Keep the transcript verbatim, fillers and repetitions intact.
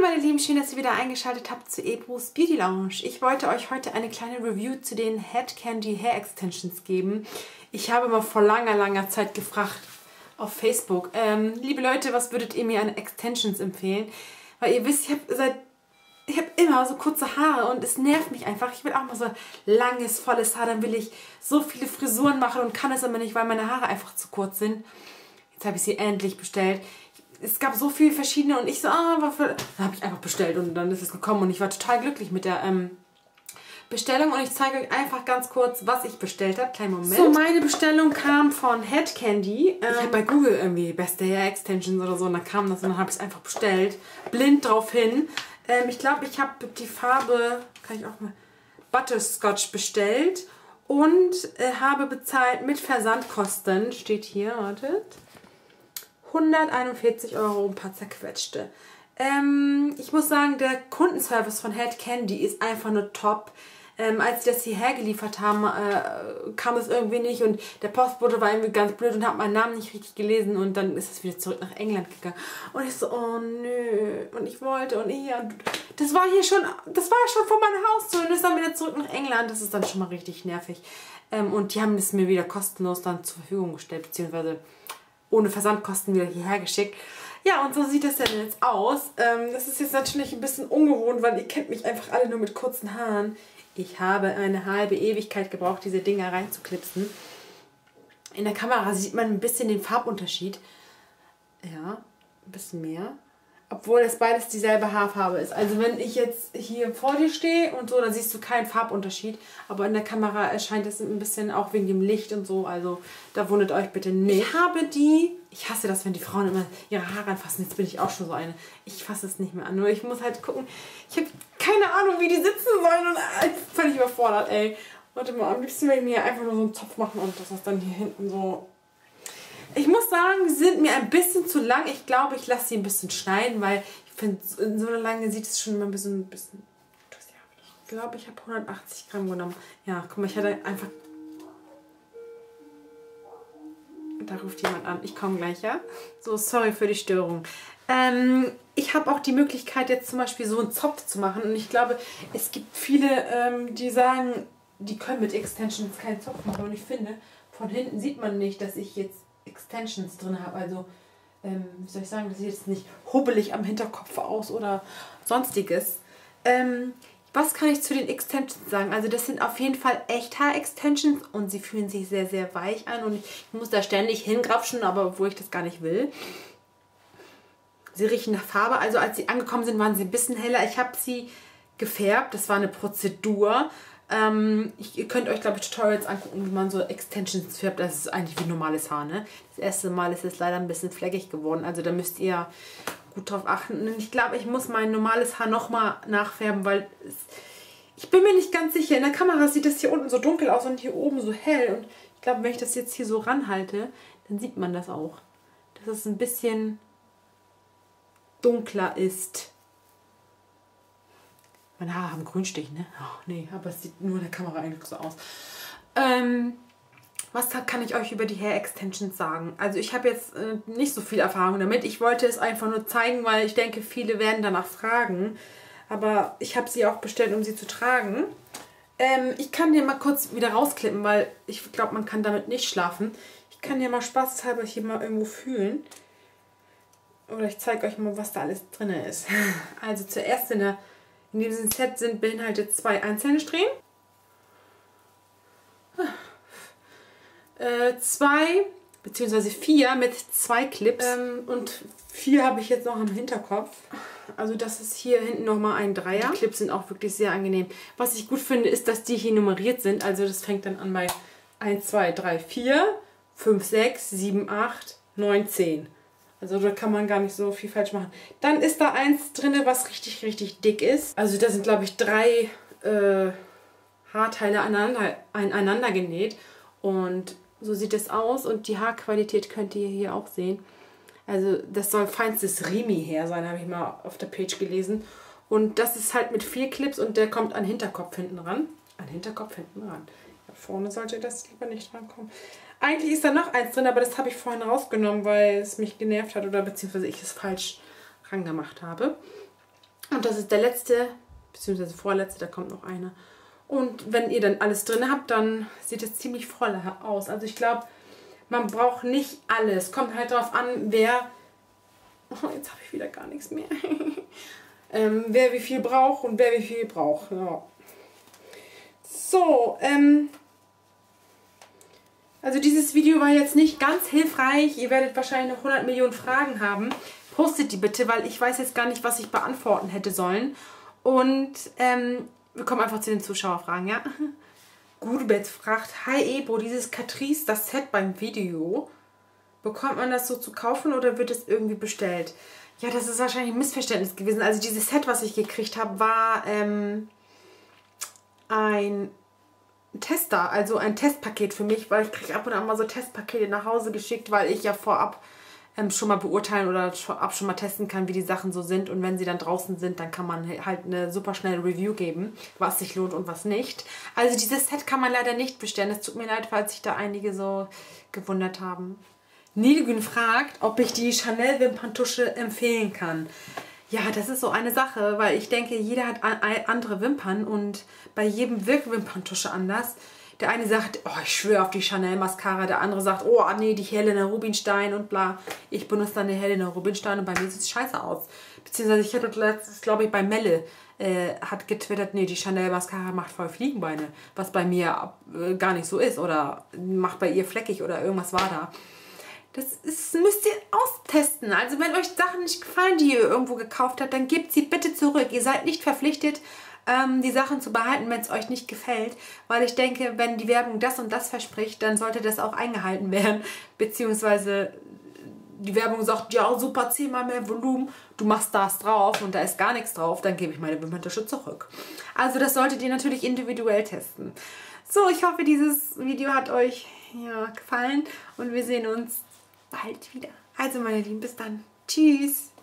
meine Lieben, schön, dass ihr wieder eingeschaltet habt zu Ebru's Beauty Lounge. Ich wollte euch heute eine kleine Review zu den Head Candy Hair Extensions geben. Ich habe mal vor langer, langer Zeit gefragt auf Facebook, ähm, liebe Leute, was würdet ihr mir an Extensions empfehlen? Weil ihr wisst, ich habe seit Ich habe immer so kurze Haare und es nervt mich einfach. Ich will auch mal so langes, volles Haar. Dann will ich so viele Frisuren machen und kann es aber nicht, weil meine Haare einfach zu kurz sind. Jetzt habe ich sie endlich bestellt. Es gab so viele verschiedene und ich so, ah, was für... Dann habe ich einfach bestellt und dann ist es gekommen und ich war total glücklich mit der ähm, Bestellung. Und ich zeige euch einfach ganz kurz, was ich bestellt habe. Kleinen Moment. So, meine Bestellung kam von Head Candy. Ähm, ich habe bei Google irgendwie beste Hair Extensions oder so und dann kam das und dann habe ich es einfach bestellt. Blind drauf hin. Ähm, ich glaube, ich habe die Farbe, kann ich auch mal, Butterscotch bestellt und äh, habe bezahlt mit Versandkosten, steht hier, wartet, hunderteinundvierzig Euro, ein paar zerquetschte. Ähm, ich muss sagen, der Kundenservice von Head Candy ist einfach nur top. Ähm, als sie das hierher geliefert haben, äh, kam es irgendwie nicht und der Postbote war irgendwie ganz blöd und hat meinen Namen nicht richtig gelesen und dann ist es wieder zurück nach England gegangen. Und ich so, oh nö, und ich wollte und hier, das war hier schon, das war schon vor meinem Haus so und ist dann wieder zurück nach England, das ist dann schon mal richtig nervig. Ähm, und die haben es mir wieder kostenlos dann zur Verfügung gestellt, beziehungsweise ohne Versandkosten wieder hierher geschickt. Ja, und so sieht das denn jetzt aus. Ähm, das ist jetzt natürlich ein bisschen ungewohnt, weil ihr kennt mich einfach alle nur mit kurzen Haaren. Ich habe eine halbe Ewigkeit gebraucht, diese Dinger reinzuklipsen. In der Kamera sieht man ein bisschen den Farbunterschied. Ja, ein bisschen mehr. Obwohl es beides dieselbe Haarfarbe ist. Also wenn ich jetzt hier vor dir stehe und so, dann siehst du keinen Farbunterschied. Aber in der Kamera erscheint es ein bisschen auch wegen dem Licht und so. Also da wundert euch bitte nicht. Ich habe die... Ich hasse das, wenn die Frauen immer ihre Haare anfassen. Jetzt bin ich auch schon so eine. Ich fasse es nicht mehr an. Nur ich muss halt gucken. Ich habe keine Ahnung, wie die sitzen sollen. Und äh, völlig überfordert, ey. Warte mal, am liebsten will ich mir einfach nur so einen Zopf machen und das ist dann hier hinten so... Ich muss sagen, sie sind mir ein bisschen zu lang. Ich glaube, ich lasse sie ein bisschen schneiden, weil ich finde, in so einer Lange sieht es schon immer ein bisschen... Ein bisschen ich glaube, ich habe hundertachtzig Gramm genommen. Ja, guck mal, ich hatte einfach... Da ruft jemand an. Ich komme gleich, ja? So, sorry für die Störung. Ähm, ich habe auch die Möglichkeit, jetzt zum Beispiel so einen Zopf zu machen. Und ich glaube, es gibt viele, ähm, die sagen, die können mit Extensions keinen Zopf machen. Und ich finde, von hinten sieht man nicht, dass ich jetzt Extensions drin habe. Also, ähm, wie soll ich sagen, das sieht jetzt nicht hubbelig am Hinterkopf aus oder sonstiges. Ähm, Was kann ich zu den Extensions sagen? Also das sind auf jeden Fall Echt-Haar-Extensions und sie fühlen sich sehr, sehr weich an. Und ich muss da ständig hingrapschen, aber obwohl ich das gar nicht will. Sie riechen nach Farbe. Also als sie angekommen sind, waren sie ein bisschen heller. Ich habe sie gefärbt. Das war eine Prozedur. Ähm, ich, ihr könnt euch, glaube ich, Tutorials angucken, wie man so Extensions färbt. Das ist eigentlich wie normales Haar, ne? Das erste Mal ist es leider ein bisschen fleckig geworden. Also da müsst ihr... gut drauf achten. Und ich glaube, ich muss mein normales Haar nochmal nachfärben, weil es, ich bin mir nicht ganz sicher. In der Kamera sieht das hier unten so dunkel aus und hier oben so hell. Und ich glaube, wenn ich das jetzt hier so ranhalte, dann sieht man das auch. Dass es ein bisschen dunkler ist. Meine Haare haben Grünstich, ne? Oh, nee, aber es sieht nur in der Kamera eigentlich so aus. Ähm... Was kann ich euch über die Hair Extensions sagen? Also ich habe jetzt äh, nicht so viel Erfahrung damit. Ich wollte es einfach nur zeigen, weil ich denke, viele werden danach fragen. Aber ich habe sie auch bestellt, um sie zu tragen. Ähm, ich kann dir mal kurz wieder rausklippen, weil ich glaube, man kann damit nicht schlafen. Ich kann dir mal spaßhalber hier mal irgendwo fühlen. Oder ich zeige euch mal, was da alles drin ist. Also zuerst in, der, in diesem Set sind beinhaltet zwei einzelne Strähnen. Äh, zwei beziehungsweise vier mit zwei Clips ähm, und vier habe ich jetzt noch am Hinterkopf. Also das ist hier hinten nochmal ein Dreier. Die Clips sind auch wirklich sehr angenehm. Was ich gut finde, ist, dass die hier nummeriert sind. Also das fängt dann an bei eins, zwei, drei, vier, fünf, sechs, sieben, acht, neun, zehn. Also da kann man gar nicht so viel falsch machen. Dann ist da eins drin, was richtig, richtig dick ist. Also da sind, glaube ich, drei äh, Haarteile aneinander, aneinander genäht. Und so sieht es aus und die Haarqualität könnt ihr hier auch sehen. Also das soll feinstes Rimi-Hair sein, habe ich mal auf der Page gelesen. Und das ist halt mit vier Clips und der kommt an den Hinterkopf hinten ran. An den Hinterkopf hinten ran. Da vorne sollte das lieber nicht rankommen. Eigentlich ist da noch eins drin, aber das habe ich vorhin rausgenommen, weil es mich genervt hat oder beziehungsweise ich es falsch rangemacht habe. Und das ist der letzte, beziehungsweise vorletzte, da kommt noch einer. Und wenn ihr dann alles drin habt, dann sieht es ziemlich voll aus. Also ich glaube, man braucht nicht alles. Kommt halt darauf an, wer... Oh, jetzt habe ich wieder gar nichts mehr. ähm, wer wie viel braucht und wer wie viel braucht. Ja. So, ähm... also dieses Video war jetzt nicht ganz hilfreich. Ihr werdet wahrscheinlich noch hundert Millionen Fragen haben. Postet die bitte, weil ich weiß jetzt gar nicht, was ich beantworten hätte sollen. Und ähm, wir kommen einfach zu den Zuschauerfragen, ja? Gudebett fragt, hi Ebo, dieses Catrice, das Set beim Video, bekommt man das so zu kaufen oder wird es irgendwie bestellt? Ja, das ist wahrscheinlich ein Missverständnis gewesen. Also dieses Set, was ich gekriegt habe, war ähm, ein Tester, also ein Testpaket für mich, weil ich kriege ab und an mal so Testpakete nach Hause geschickt, weil ich ja vorab ähm, schon mal beurteilen oder vorab schon mal testen kann, wie die Sachen so sind, und wenn sie dann draußen sind, dann kann man halt eine super schnelle Review geben, was sich lohnt und was nicht. Also dieses Set kann man leider nicht bestellen. Es tut mir leid, falls sich da einige so gewundert haben. Nilgün fragt, ob ich die Chanel Wimperntusche empfehlen kann. Ja, das ist so eine Sache, weil ich denke, jeder hat andere Wimpern und bei jedem wirkt Wimperntusche anders. Der eine sagt, oh, ich schwöre auf die Chanel Mascara. Der andere sagt, oh, nee, die Helena Rubinstein und bla. Ich benutze dann eine Helena Rubinstein und bei mir sieht es scheiße aus. Beziehungsweise ich hatte letztens, glaube ich, bei Melle äh, hat getwittert, nee, die Chanel Mascara macht voll Fliegenbeine. Was bei mir äh, gar nicht so ist oder macht bei ihr fleckig oder irgendwas war da. Das ist, müsst ihr austesten. Also wenn euch Sachen nicht gefallen, die ihr irgendwo gekauft habt, dann gebt sie bitte zurück. Ihr seid nicht verpflichtet, ähm, die Sachen zu behalten, wenn es euch nicht gefällt. Weil ich denke, wenn die Werbung das und das verspricht, dann sollte das auch eingehalten werden. Beziehungsweise die Werbung sagt, ja super, zehnmal mehr Volumen, du machst das drauf und da ist gar nichts drauf, dann gebe ich meine Wimperntusche zurück. Also das solltet ihr natürlich individuell testen. So, ich hoffe, dieses Video hat euch ja, gefallen und wir sehen uns bald wieder. Also meine Lieben, bis dann. Tschüss.